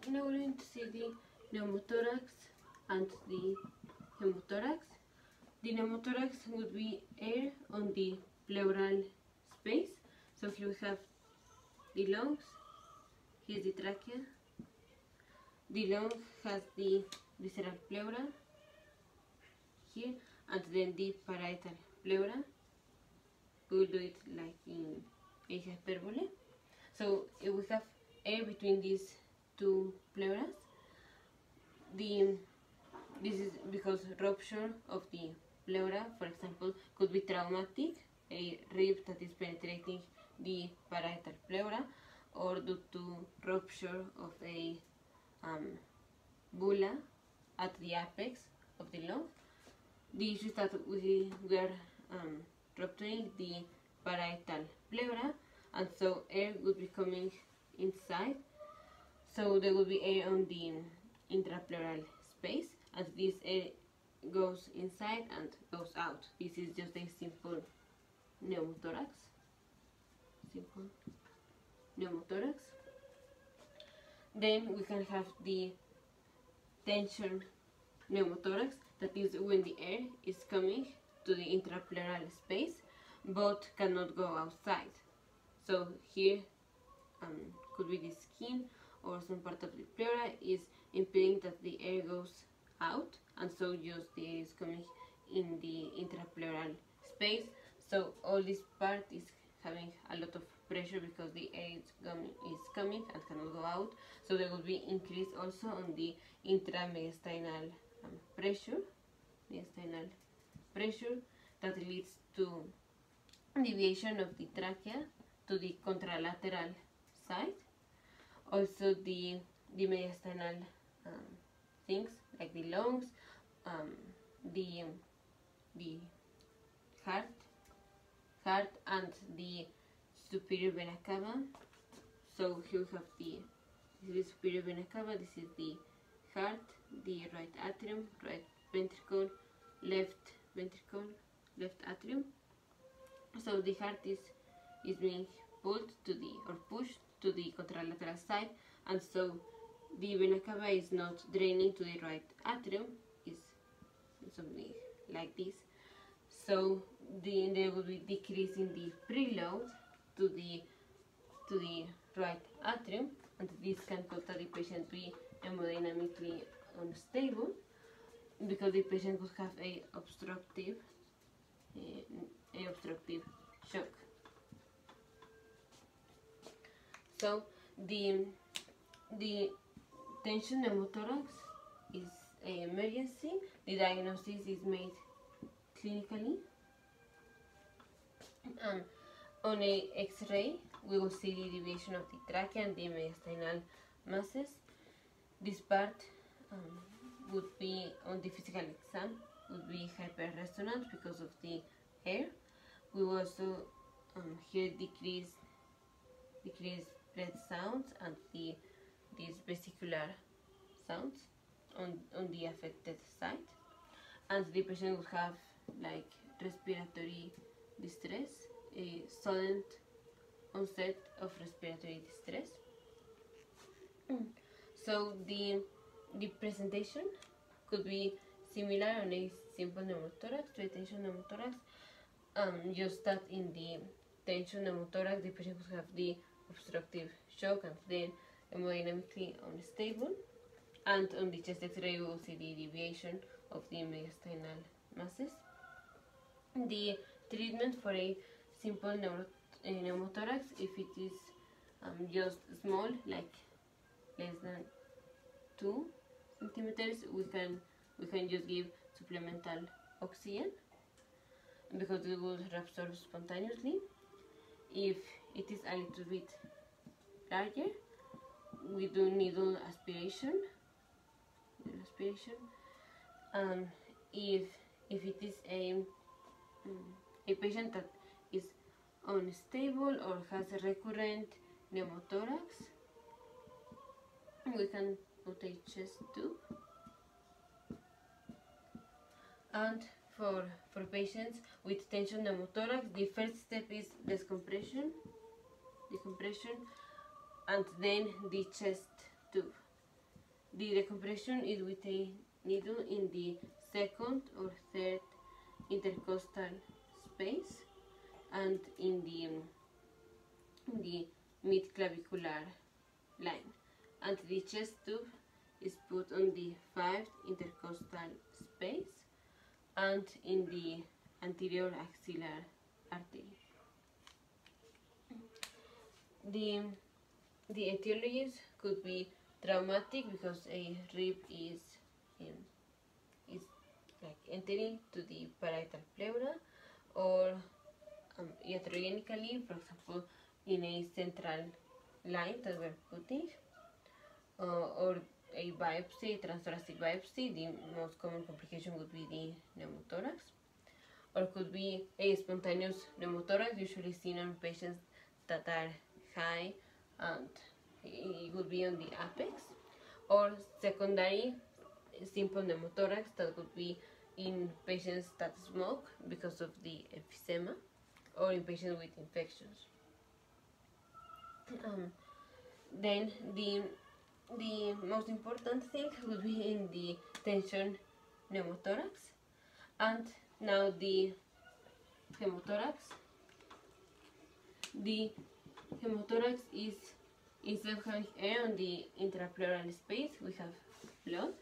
now we're going to see the pneumothorax and the hemothorax. The pneumothorax would be air on the pleural space. So here we have the lungs, here's the trachea. The lung has the visceral pleura here, and then the parietal pleura. We will do it like in a hyperbole. So if we have air between these two pleuras, this is because rupture of the pleura, for example, could be traumatic, a rib that is penetrating the parietal pleura, or due to rupture of a bulla at the apex of the lung. The issue is that we are rupturing the parietal pleura, and so air would be coming inside. So there will be air on the intrapleural space, and this air goes inside and goes out. This is just a simple pneumothorax. Simple pneumothorax. Then we can have the tension pneumothorax, that is when the air is coming to the intrapleural space but cannot go outside. So here could be the skin or some part of the pleura is impeding that the air goes out, and so just the air is coming in the intrapleural space. So all this part is having a lot of pressure because the air is coming and cannot go out. So there will be increase also on the intramediastinal pressure, that leads to deviation of the trachea to the contralateral side. Also the mediastinal things like the lungs, the heart and the superior vena cava. So here we have this is the superior vena cava, this is the heart, the right atrium, right ventricle, left ventricle, left atrium. So the heart is being pulled to the, or pushed to the contralateral side, and so the vena cava is not draining to the right atrium, is something like this. So there will be decrease in the preload to the right atrium, and this can cause that the patient be hemodynamically unstable because the patient could have a obstructive shock. So the tension pneumothorax is an emergency. The diagnosis is made clinically. On a X-ray, we will see the deviation of the trachea and the mediastinal masses. This part would be on the physical exam, would be hyperresonant because of the air. We will also hear decreased breath sounds and these vesicular sounds on the affected site, and the patient will have like respiratory distress, a sudden onset of respiratory distress. So the presentation could be similar on a simple pneumothorax to a tension pneumothorax, just that in the tension pneumothorax the patient could have the obstructive shock and then hemodynamically unstable, and on the chest X-ray we will see the deviation of the mediastinal masses. The treatment for a simple pneumothorax, if it is just small, like less than 2 centimeters, we can just give supplemental oxygen because it will reabsorb spontaneously. If it is a little bit larger, we do needle aspiration. If it is a patient that is unstable or has a recurrent pneumothorax, we can put a chest tube. And for patients with tension pneumothorax, the first step is decompression, and then the chest tube. The decompression is with a needle in the second or third intercostal space and in the mid-clavicular line, and the chest tube is put on the 5th intercostal space and in the anterior axillary artery. The etiologies could be traumatic because a rib is like entering to the parietal pleura, or iatrogenically, for example, in a central line that we're putting, or a biopsy, transthoracic biopsy. The most common complication would be the pneumothorax, or could be a spontaneous pneumothorax, usually seen on patients that are high, and it would be on the apex, or secondary simple pneumothorax that would be in patients that smoke because of the emphysema, or in patients with infections. Then the most important thing would be in the tension pneumothorax, and now the hemothorax. The hemothorax is, instead of having air on the intrapleural space, we have blood.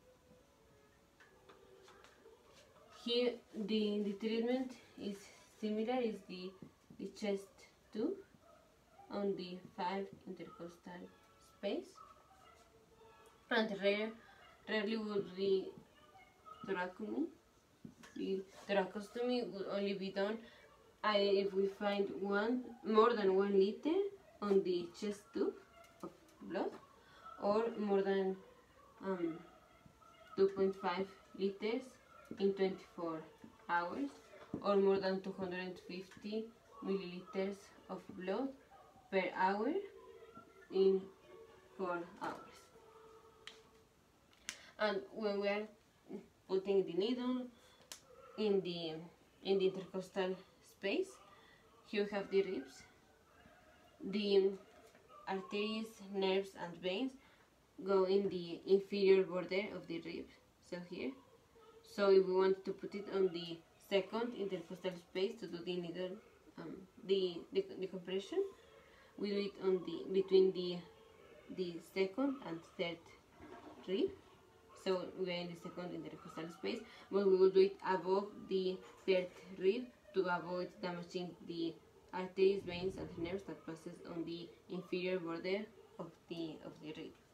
Here the treatment is similar, is the chest tube on the 5 intercostal space, and rarely would the thoracotomy. The thoracostomy would only be done if we find more than 1 liter on the chest tube of blood, or more than 2.5 liters in 24 hours, or more than 250 milliliters of blood per hour in 4 hours. And when we are putting the needle in the intercostal space, here we have the ribs. The arteries, nerves, and veins go in the inferior border of the rib, so here. So if we want to put it on the 2nd intercostal space to do the needle, the compression, we do it on between the 2nd and 3rd rib. So we are in the 2nd intercostal space, but we will do it above the 3rd rib to avoid damaging the arteries, veins, and nerves that passes on the inferior border of the rib.